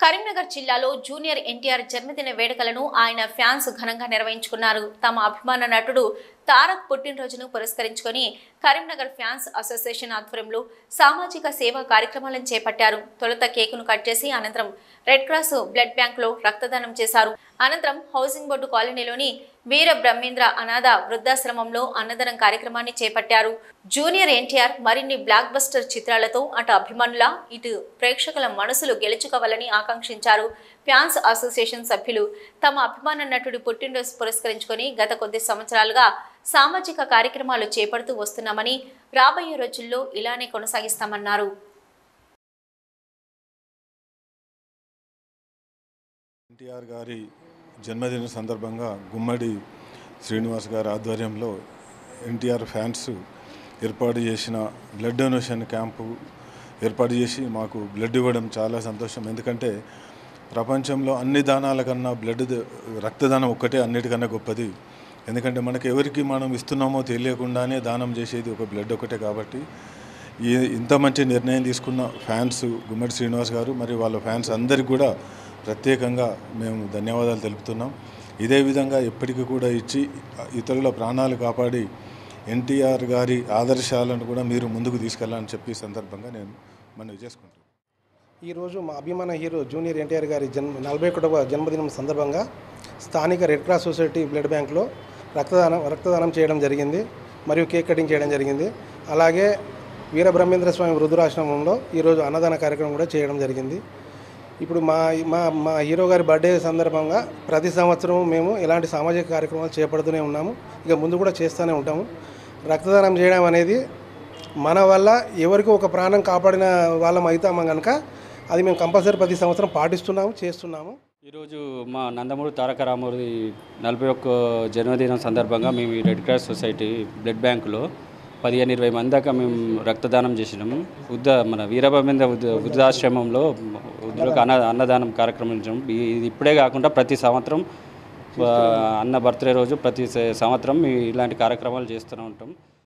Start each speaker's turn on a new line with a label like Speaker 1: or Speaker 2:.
Speaker 1: కరీంనగర్ జిల్లాలో జూనియర్ ఎన్టీఆర్ జన్మదిన వేడుకలను ఆయన ఫ్యాన్స్ ఘనంగా నిర్వహించుకున్నారు. తమ అభిమాన నటుడు తారక్ పుట్టినరోజును పురస్కరించుకొని కరీంనగర్ ఫ్యాన్స్ అసోసియేషన్ ఆధ్వర్యంలో సామాజిక సేవా కార్యక్రమాలను చేపట్టారు. తొలుత కేకును కట్ చేసి అనంతరం రెడ్ క్రాస్ బ్లడ్ బ్యాంక్ లో రక్తదానం చేశారు. అనంతరం హౌసింగ్ బోర్డు కాలనీలోని వీర బ్రహ్మేంద్ర అనాథ వృద్ధాశ్రమంలో అన్నదానం కార్యక్రమాన్ని చేపట్టారు. జూనియర్ ఎన్టీఆర్ మరిన్ని బ్లాక్ బస్టర్ చిత్రాలతో అటు అభిమానుల ఇటు ప్రేక్షకుల మనసులు గెలుచుకోవాలని ఆకాంక్షించారు. ఫ్యాన్స్ అసోసియేషన్ సభ్యులు తమ అభిమాన నటుడి పుట్టినరోజు పురస్కరించుకొని గత కొద్ది సంవత్సరాలుగా సామాజిక కార్యక్రమాలు చేపడుతూ వస్తున్నామని, రాబోయే రోజుల్లో ఇలానే కొనసాగిస్తామన్నారు.
Speaker 2: ఎన్టీఆర్ గారి జన్మదిన సందర్భంగా గుమ్మడి శ్రీనివాస్ గారి ఆధ్వర్యంలో ఎన్టీఆర్ ఫ్యాన్స్ ఏర్పాటు చేసిన బ్లడ్ డొనేషన్ క్యాంపు ఏర్పాటు చేసి మాకు బ్లడ్ ఇవ్వడం చాలా సంతోషం. ఎందుకంటే ప్రపంచంలో అన్ని దానాల కన్నా రక్తదానం ఒక్కటే అన్నిటికన్నా గొప్పది. ఎందుకంటే మనకు ఎవరికి మనం ఇస్తున్నామో తెలియకుండానే దానం చేసేది ఒక బ్లడ్ ఒకటే. కాబట్టి ఇంత మంచి నిర్ణయం తీసుకున్న ఫ్యాన్స్ గుమ్మడి శ్రీనివాస్ గారు మరియు వాళ్ళ ఫ్యాన్స్ అందరికీ కూడా ప్రత్యేకంగా మేము ధన్యవాదాలు తెలుపుతున్నాం. ఇదే విధంగా ఎప్పటికీ కూడా ఇచ్చి ఇతరుల ప్రాణాలు కాపాడి ఎన్టీఆర్ గారి ఆదర్శాలను కూడా మీరు ముందుకు తీసుకెళ్లాలని చెప్పి సందర్భంగా నేను మనవి చేసుకుంటాను.
Speaker 3: ఈరోజు మా అభిమాన హీరో జూనియర్ ఎన్టీఆర్ గారి 41వ జన్మదినం సందర్భంగా స్థానిక రెడ్ క్రాస్ సొసైటీ బ్లడ్ బ్యాంక్లో రక్తదానం చేయడం జరిగింది మరియు కేక్ కటింగ్ చేయడం జరిగింది. అలాగే వీరబ్రహ్మేంద్ర స్వామి వృద్ధాశ్రమంలో ఈరోజు అన్నదాన కార్యక్రమం కూడా చేయడం జరిగింది. ఇప్పుడు మా హీరో గారి బర్త్డే సందర్భంగా ప్రతి సంవత్సరం మేము ఇలాంటి సామాజిక కార్యక్రమాలు చేపడుతూనే ఉన్నాము. ఇక ముందు కూడా చేస్తూనే ఉంటాము. రక్తదానం చేయడం అనేది మన వల్ల ఎవరికి ఒక ప్రాణం కాపాడిన వాళ్ళం అవుతాము కనుక అది మేము కంపల్సరీ ప్రతి సంవత్సరం చేస్తున్నాము.
Speaker 4: ఈరోజు మా నందమూరి తారక రామారావు 41 జన్మదినం సందర్భంగా మేము ఈ రెడ్ క్రాస్ సొసైటీ బ్లడ్ బ్యాంకులో 15-20 మంది దాకా మేము రక్తదానం చేసినాము. మన వీరబ్రహ్మేంద్ర వృద్ధాశ్రమంలో అన్నదానం కార్యక్రమం చేసినాము. ఇది ఇప్పుడే కాకుండా ప్రతి సంవత్సరం అన్న బర్త్డే రోజు ప్రతి సంవత్సరం ఇలాంటి కార్యక్రమాలు చేస్తూనే ఉంటాం.